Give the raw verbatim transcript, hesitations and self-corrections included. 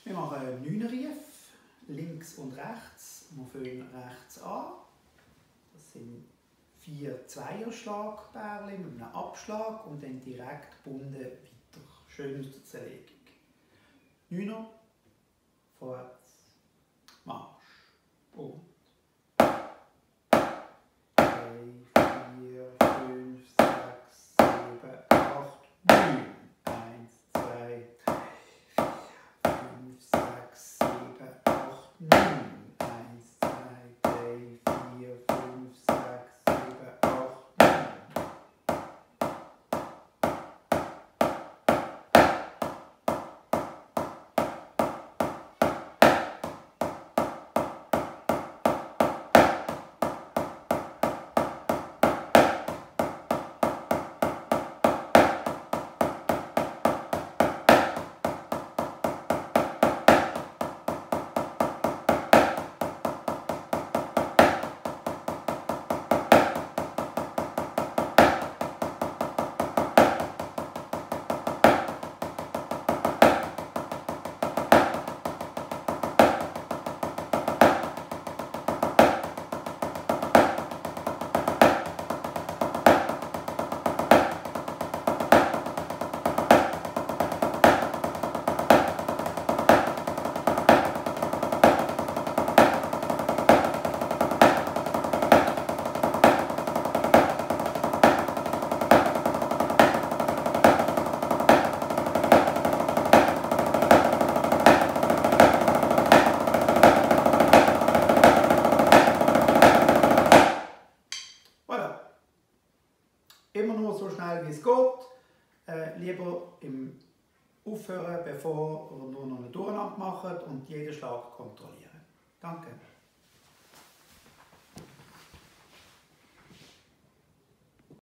Wir machen einen Neunerief, links und rechts. Wir fangen rechts an. Das sind vier Zweierschlagbärchen mit einem Abschlag und dann direkt gebunden weiter. Schön aus der Zerlegung. Neuner, vorwärts, Marsch. Und drei, vier, fünf, sechs, sieben, acht, neun. eins, zwei, drei, fünf, sechs, sieben, acht, neun. eins, zwei, drei, vier, fünf, sechs, sieben, acht, neun. Voilà. Immer nur so schnell wie es geht. Äh, lieber im Aufhören, bevor ihr nur noch eine Durchnacht macht und jeden Schlag kontrollieren. Danke.